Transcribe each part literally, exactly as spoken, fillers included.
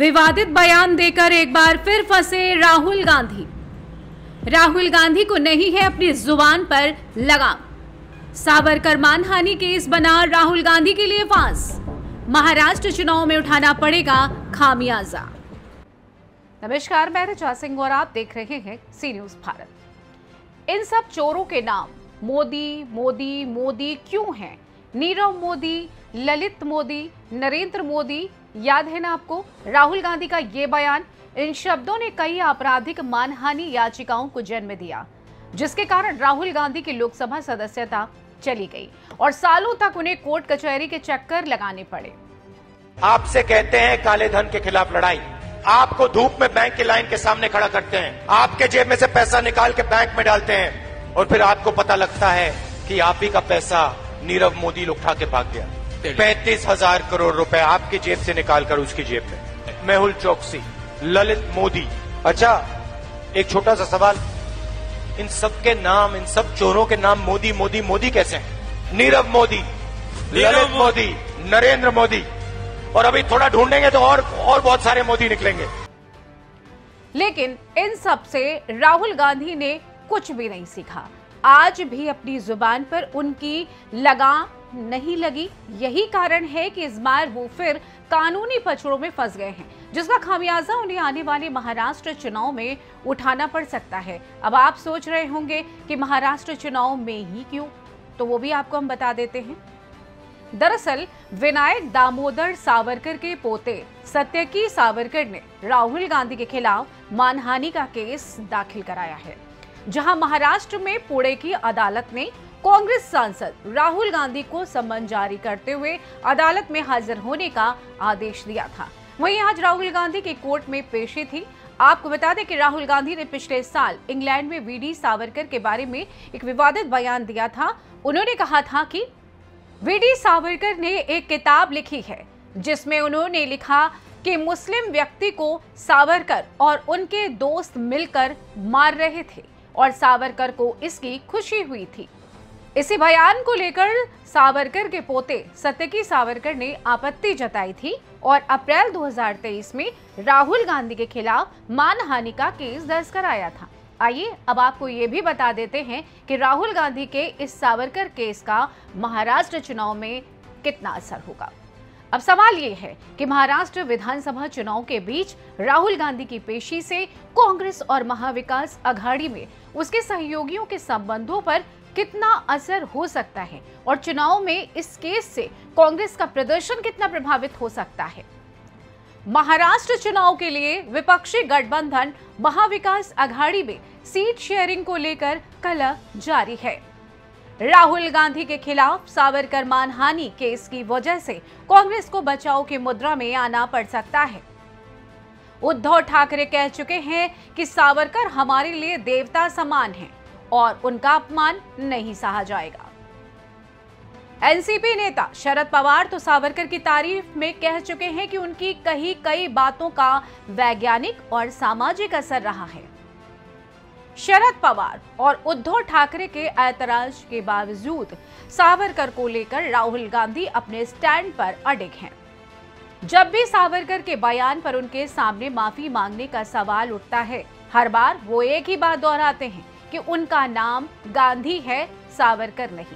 विवादित बयान देकर एक बार फिर फंसे राहुल गांधी। राहुल गांधी को नहीं है अपनी जुबान पर लगाम। सावरकर मानहानि केस बना राहुल गांधी के लिए फांस। महाराष्ट्र चुनाव में उठाना पड़ेगा खामियाजा। नमस्कार, मैं ऋचा सिंह और आप देख रहे हैं सी न्यूज भारत। इन सब चोरों के नाम मोदी मोदी मोदी क्यों हैं? नीरव मोदी, ललित मोदी, नरेंद्र मोदी, याद है ना आपको राहुल गांधी का ये बयान? इन शब्दों ने कई आपराधिक मानहानि याचिकाओं को जन्म दिया, जिसके कारण राहुल गांधी की लोकसभा सदस्यता चली गई और सालों तक उन्हें कोर्ट कचहरी के चक्कर लगाने पड़े। आपसे कहते हैं काले धन के खिलाफ लड़ाई, आपको धूप में बैंक की लाइन के सामने खड़ा करते हैं, आपके जेब में से पैसा निकाल के बैंक में डालते हैं और फिर आपको पता लगता है कि आप ही का पैसा नीरव मोदी उठा के भाग गया। पैंतीस हजार करोड़ रुपए आपकी जेब से निकालकर उसकी जेब में। मेहुल चौकसी, ललित मोदी। अच्छा, एक छोटा सा सवाल, इन सब के नाम, इन सब चोरों के नाम मोदी मोदी मोदी कैसे हैं? नीरव मोदी, ललित मोदी, नरेंद्र मोदी, और अभी थोड़ा ढूंढेंगे तो और और बहुत सारे मोदी निकलेंगे। लेकिन इन सब से राहुल गांधी ने कुछ भी नहीं सीखा। आज भी अपनी जुबान पर उनकी लगाम नहीं लगी। यही कारण है कि इस बार वो फिर कानूनी पचड़ों में फंस गए हैं, जिसका खामियाजा उन्हें आने वाले महाराष्ट्र चुनाव में उठाना पड़ सकता है। अब आप सोच रहे होंगे कि महाराष्ट्र चुनाव में ही क्यों, तो वो भी आपको हम बता देते हैं। दरअसल विनायक दामोदर सावरकर के पोते सत्यकी सावरकर ने राहुल गांधी के खिलाफ मानहानि का केस दाखिल कराया है, जहां महाराष्ट्र में पुणे की अदालत ने कांग्रेस सांसद राहुल गांधी को सम्मन जारी करते हुए अदालत में हाजिर होने का आदेश दिया था। वहीं आज राहुल गांधी की कोर्ट में पेशी थी। आपको बता दें कि राहुल गांधी ने पिछले साल इंग्लैंड में वीडी सावरकर के बारे में एक विवादित बयान दिया था। उन्होंने कहा था कि वीडी सावरकर ने एक किताब लिखी है, जिसमें उन्होंने लिखा कि मुस्लिम व्यक्ति को सावरकर और उनके दोस्त मिलकर मार रहे थे और सावरकर को इसकी खुशी हुई थी। इसी बयान को लेकर सावरकर के पोते सत्यकी सावरकर ने आपत्ति जताई थी और अप्रैल दो हज़ार तेईस में राहुल गांधी के खिलाफ मानहानि का केस दर्ज कराया था। आइए अब आपको ये भी बता देते हैं कि राहुल गांधी के इस सावरकर केस का महाराष्ट्र चुनाव में कितना असर होगा। अब सवाल ये है कि महाराष्ट्र विधानसभा चुनाव के बीच राहुल गांधी की पेशी से कांग्रेस और महाविकास अघाड़ी में उसके सहयोगियों के संबंधों पर कितना असर हो सकता है और चुनाव में इस केस से कांग्रेस का प्रदर्शन कितना प्रभावित हो सकता है। महाराष्ट्र चुनाव के लिए विपक्षी गठबंधन महाविकास अघाड़ी में सीट शेयरिंग को लेकर कलह जारी है। राहुल गांधी के खिलाफ सावरकर मानहानि केस की वजह से कांग्रेस को बचाव की मुद्रा में आना पड़ सकता है। उद्धव ठाकरे कह चुके हैं कि सावरकर हमारे लिए देवता समान हैं और उनका अपमान नहीं सहा जाएगा। एनसीपी नेता शरद पवार तो सावरकर की तारीफ में कह चुके हैं कि उनकी कही कई बातों का वैज्ञानिक और सामाजिक असर रहा है। शरद पवार और उद्धव ठाकरे के ऐतराज के बावजूद सावरकर को लेकर राहुल गांधी अपने स्टैंड पर अडिग हैं। जब भी सावरकर के बयान पर उनके सामने माफी मांगने का सवाल उठता है, हर बार वो एक ही बात दोहराते हैं कि उनका नाम गांधी है, सावरकर नहीं।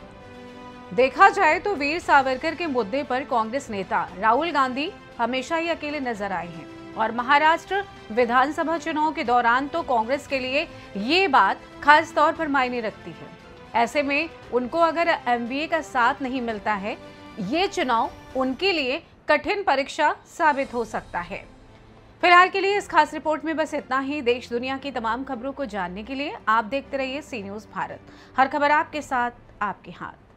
देखा जाए तो वीर सावरकर के मुद्दे पर कांग्रेस नेता राहुल गांधी हमेशा ही अकेले नजर आए हैं और महाराष्ट्र विधानसभा चुनाव के दौरान तो कांग्रेस के लिए ये बात खास तौर पर मायने रखती है। ऐसे में उनको अगर एमवीए का साथ नहीं मिलता है, ये चुनाव उनके लिए कठिन परीक्षा साबित हो सकता है। फिलहाल के लिए इस खास रिपोर्ट में बस इतना ही। देश दुनिया की तमाम खबरों को जानने के लिए आप देखते रहिए सी न्यूज भारत। हर खबर आपके साथ, आपके हाथ।